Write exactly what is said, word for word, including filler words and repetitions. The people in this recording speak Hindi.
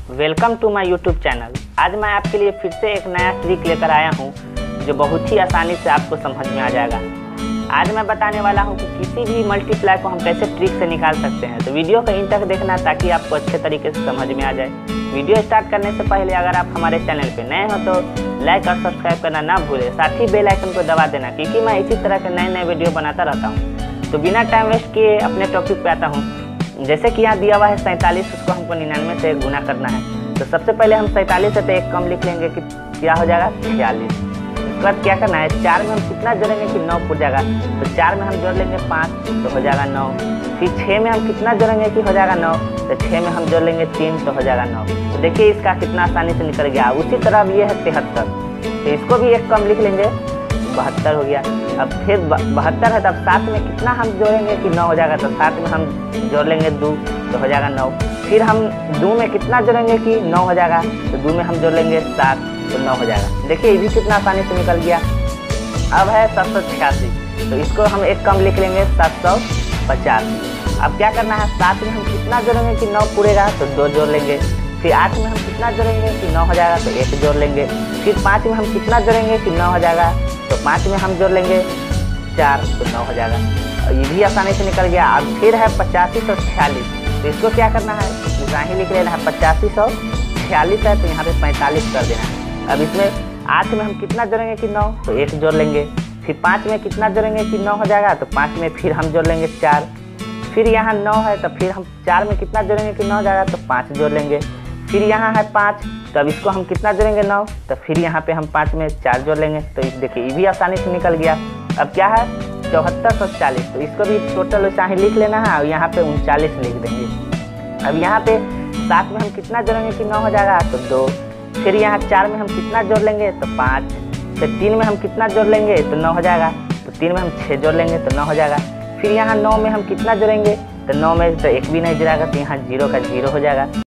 Welcome to my YouTube channel. आज मैं आपके लिए फिर से एक नया ट्रिक लेकर आया हूं जो बहुत ही आसानी से आपको समझ में आ जाएगा। आज मैं बताने वाला हूं कि किसी भी मल्टीप्लाई को हम कैसे ट्रिक से निकाल सकते हैं। तो वीडियो का इन तक देखना ताकि आपको अच्छे तरीके से समझ में आ जाए। वीडियो स्टार्ट करने से पहले अगर आप हमारे चैनल पर नए हो तो लाइक और सब्सक्राइब करना ना भूलें, साथ ही बेल आइकन को दबा देना क्योंकि मैं इसी तरह के नए नए वीडियो बनाता रहता हूँ। तो बिना टाइम वेस्ट किए अपने टॉपिक पे आता हूँ। जैसे कि यहाँ दिया हुआ है सैंतालीस, उसको हमको निन्यानवे से गुना करना है। तो सबसे पहले हम सैंतालीस से तो एक कम लिख लेंगे कि क्या हो जाएगा छियालीस। उसके बाद क्या करना है, चार में हम कितना जोड़ेंगे कि नौ पुर जाएगा। तो चार में हम जोड़ लेंगे पाँच तो हो जाएगा नौ। फिर छः में हम कितना जोड़ेंगे कि हो जाएगा नौ। तो छः में हम जोड़ लेंगे तीन तो हो जाएगा नौ। तो देखिए इसका कितना आसानी से निकल गया। उसी तरह ये है तिहत्तर, तो इसको भी एक कम लिख लेंगे, बहत्तर हो गया। अब फिर बहत्तर है, तब सात में कितना हम जोड़ेंगे कि नौ हो जाएगा। तो सात में हम जोड़ लेंगे दो तो हो जाएगा नौ। फिर हम दो में कितना जोड़ेंगे कि नौ हो जाएगा। तो दो में हम जोड़ लेंगे सात तो नौ हो जाएगा। देखिए ये भी कितना आसानी से निकल गया। अब है सात सौ छियासी, तो इसको हम एक कम लिख लेंगे सात सौ पचास। अब क्या करना है, सात में हम कितना जोड़ेंगे कि नौ पूरेगा। तो दो जोड़ लेंगे। फिर आठ में हम कितना जोड़ेंगे कि नौ हो जाएगा। तो एक जोड़ लेंगे। फिर पाँच में हम कितना जोड़ेंगे कि नौ हो जाएगा। तो पाँच में हम जोड़ लेंगे चार तो नौ हो जाएगा। और ये भी आसानी से निकल गया। अब फिर है पचासी सौ छियालीस, तो इसको क्या करना है, पूरा ही लिख लेना है। पचासी सौ छियालीस है तो यहाँ पे पैंतालीस कर देना है। अब इसमें आठ में हम कितना जोड़ेंगे कि नौ। तो एक जोड़ लेंगे। फिर पाँच में कितना जोड़ेंगे कि नौ हो जाएगा। तो पाँच में फिर हम जोड़ लेंगे चार। फिर यहाँ नौ है तो फिर हम चार में कितना जोड़ेंगे कि नौ हो जाएगा। तो पाँच जोड़ लेंगे। फिर यहाँ है पाँच, तो अब इसको हम कितना जोड़ेंगे नौ। तो फिर यहाँ पे हम पाँच में चार जोड़ लेंगे। तो इस देखिए ये भी आसानी से निकल गया। अब क्या है चौहत्तर सौ चालीस, तो इसको भी टोटल वैसा ही लिख लेना है और यहाँ पे उनचालीस लिख देंगे। अब यहाँ पे सात में हम कितना जोड़ेंगे कि नौ हो जाएगा। तो दो। फिर यहाँ चार में हम कितना जोड़ लेंगे तो पाँच। फिर तीन में हम कितना जोड़ लेंगे तो नौ हो जाएगा। तो तीन में हम छः जोड़ लेंगे तो नौ हो जाएगा। फिर यहाँ नौ में हम कितना जोड़ेंगे तो नौ में तो एक भी नहीं जुड़ेगा, तो यहाँ जीरो का जीरो हो जाएगा।